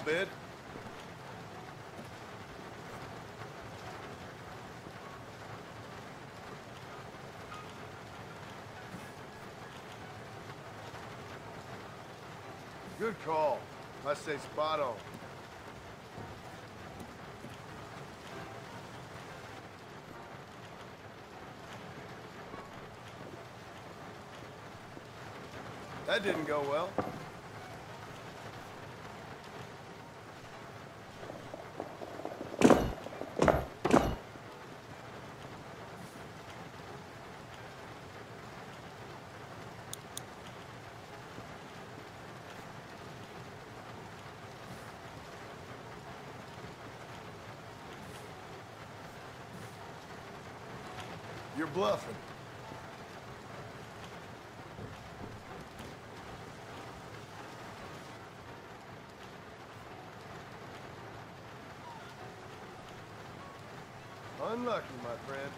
bid? Good call. I say spot on. That didn't go well. You're bluffing. Unlucky, my friend.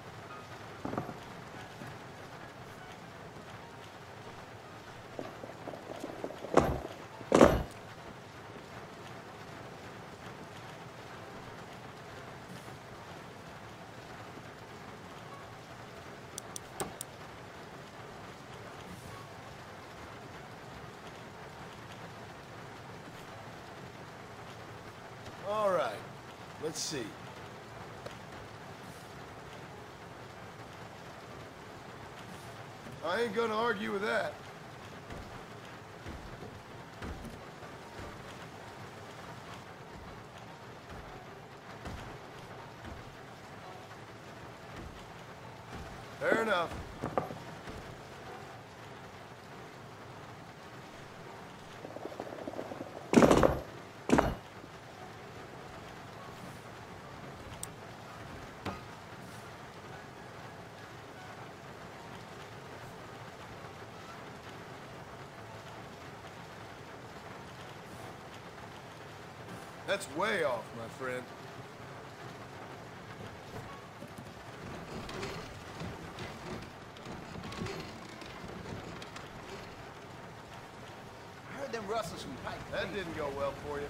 All right, let's see. I ain't gonna argue with that. Fair enough. That's way off, my friend. I heard them rustles from Pike. That didn't go well for you.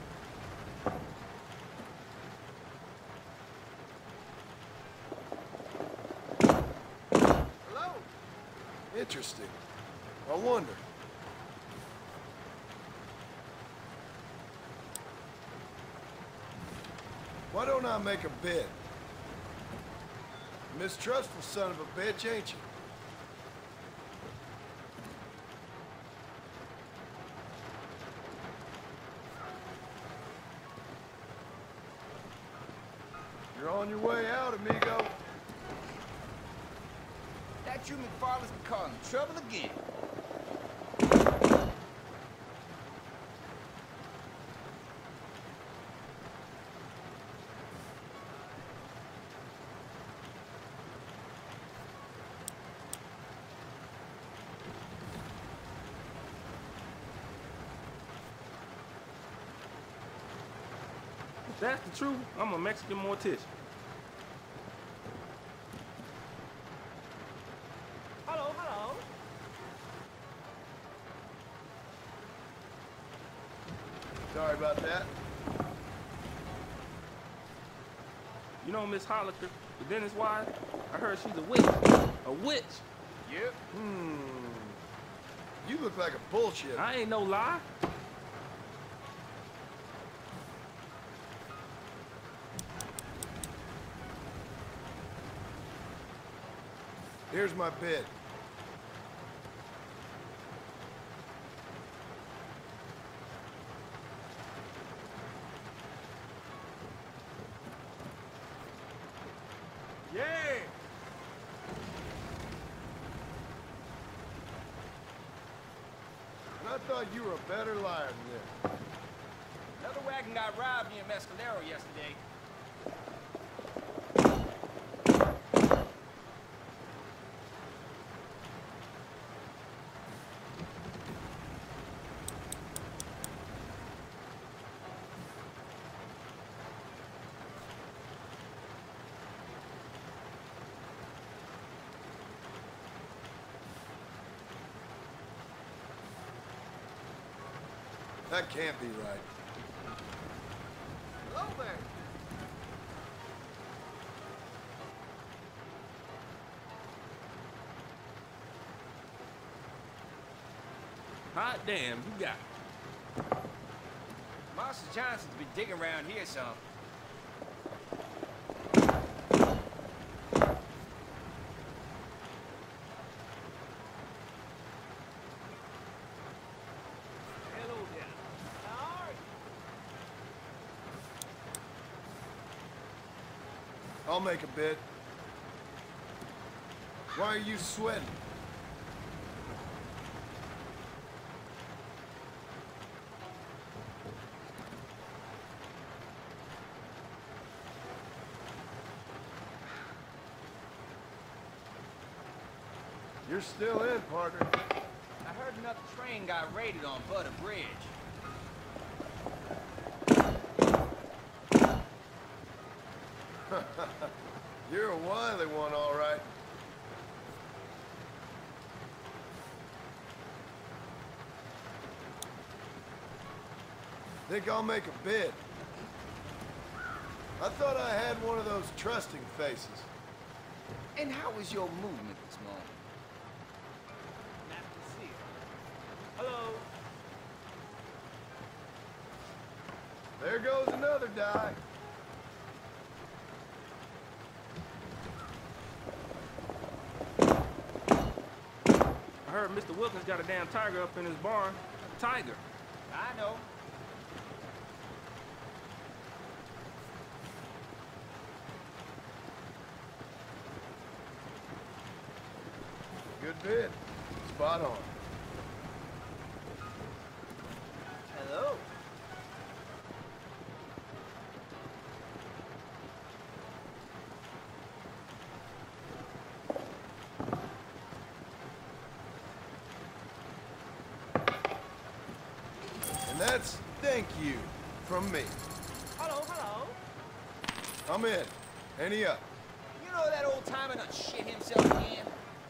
Hello? Interesting. I wonder. Why don't I make a bid? Mistrustful son of a bitch, ain't you? You're on your way out, amigo. That you McFarland's been causing trouble again. If that's the truth, I'm a Mexican mortician. Hello, hello. Sorry about that. You know Miss Holliker, the dentist wife? I heard she's a witch. A witch. Yep. You look like a bullshit. I ain't no lie. Here's my bid. Yeah. And I thought you were a better liar than this. Another wagon got robbed near Mescalero yesterday. That can't be right. over. Hot damn, you got it. Marshal Johnson's been digging around here some. Hello there. How are you? I'll make a bid. Why are you sweating? You're still in, partner. I heard another train got raided on Butter Bridge. You're a wily one, all right. Think I'll make a bid. I thought I had one of those trusting faces. And how was your movement this morning? Nice to see you. Hello. There goes another die. I heard Mr. Wilkins got a damn tiger up in his barn. Tiger. I know. Good bid. Spot on. Hello. And that's thank you from me. Hello, hello. I'm in. Any up? You know that old timer done shit himself again?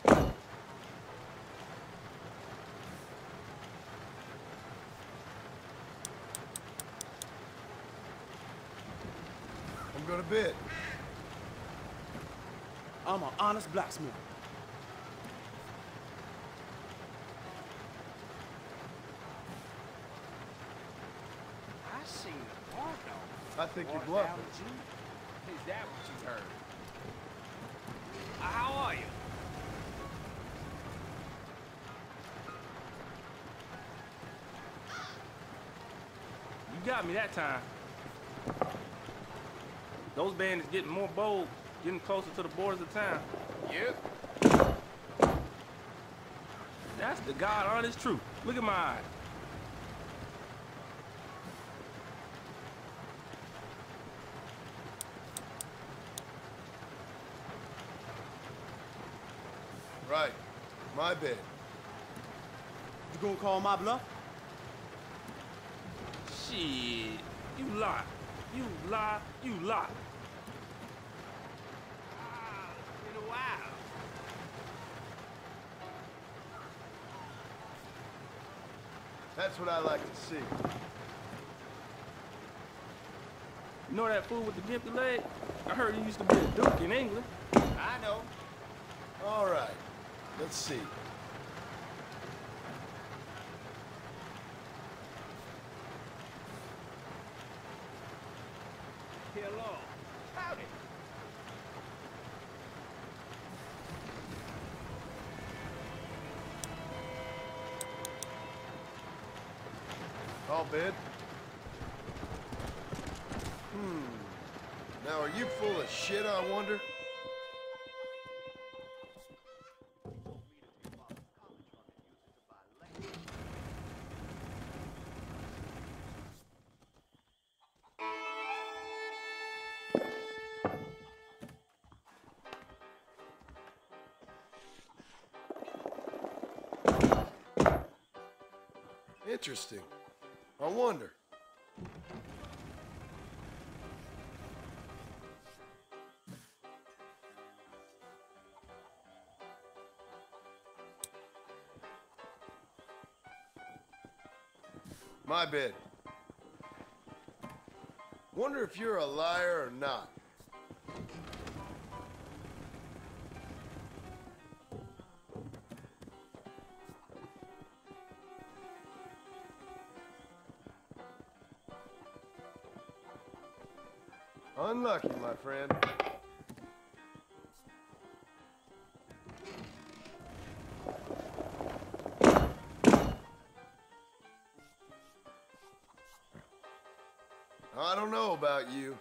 I'm gonna bid. I'm an honest blacksmith. I seen the bar dog. I think you're bluffing. Is that what you heard? How are you? You got me that time. Those bandits getting more bold, getting closer to the borders of town. Yep. That's the God honest truth. Look at my eyes. Right. My bid. You gonna call my bluff? Shit. You lie. You lie. You lie. Ah, it's been a while. That's what I like to see. You know that fool with the gimpy leg? I heard he used to be a duke in England. I know. All right. Let's see. Hello. Howdy. I'll bid. Now, are you full of shit, I wonder? Interesting. I wonder. My bid. Wonder if you're a liar or not. Unlucky, my friend. I don't know about you.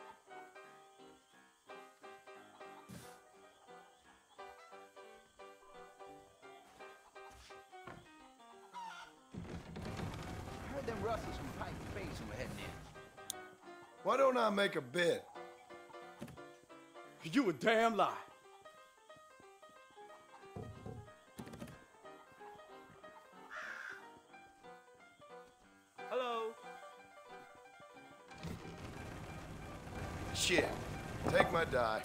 I heard them Russells from Pike Basin were heading in. Why don't I make a bid? You a damn lie. Hello. Shit. Take my die.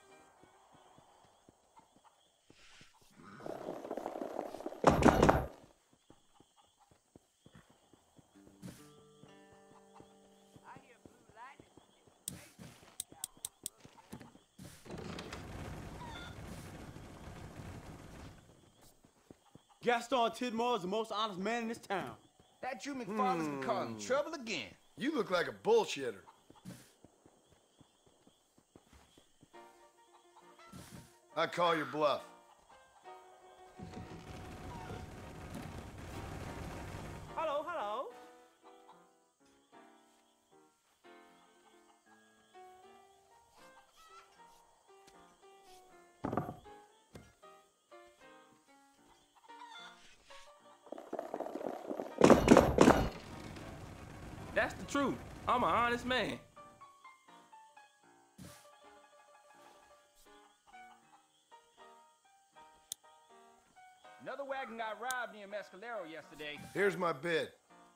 Gaston Tidmore is the most honest man in this town. That Drew McFarland's been causing trouble again. You look like a bullshitter. I call your bluff. Hello, hello. That's the truth. I'm an honest man. Another wagon got robbed near Mescalero yesterday. Here's my bid.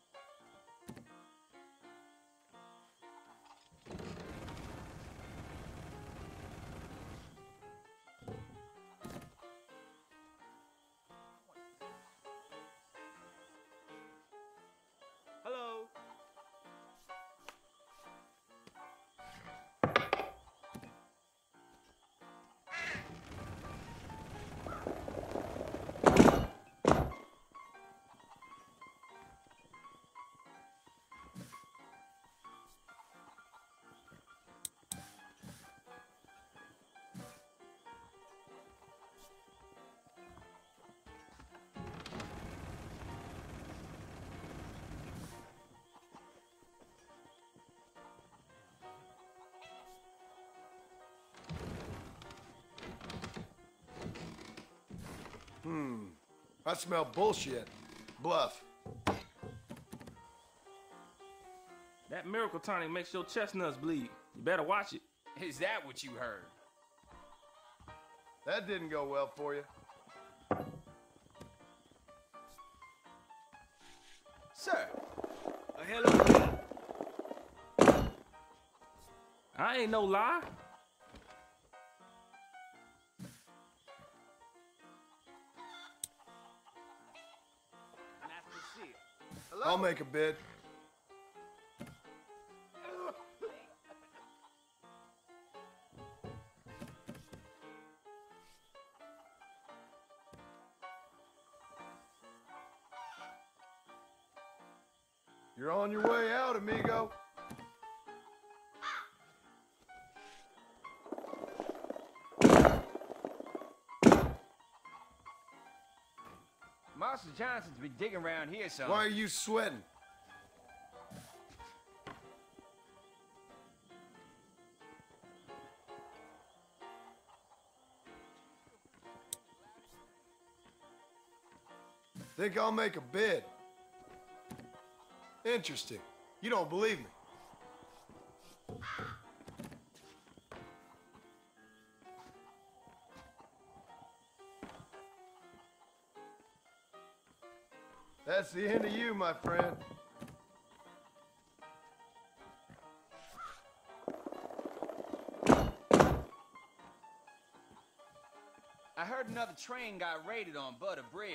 Hello. I smell bullshit. Bluff. That miracle tonic makes your chestnuts bleed. You better watch it. Is that what you heard? That didn't go well for you. Sir, Hello. I ain't no lie. I'll make a bid. You're on your way out, amigo. Master Johnson's been digging around here some. Why are you sweating? Think I'll make a bid. Interesting. You don't believe me. That's the end of you, my friend. I heard another train got raided on Butter Bridge.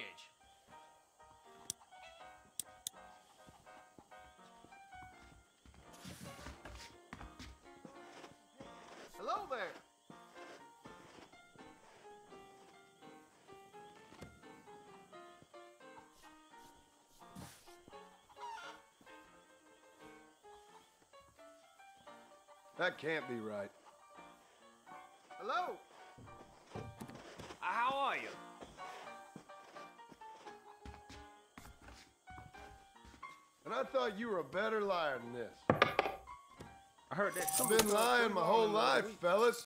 That can't be right. Hello? How are you? And I thought you were a better liar than this. I heard that. I've been lying my whole life, fellas.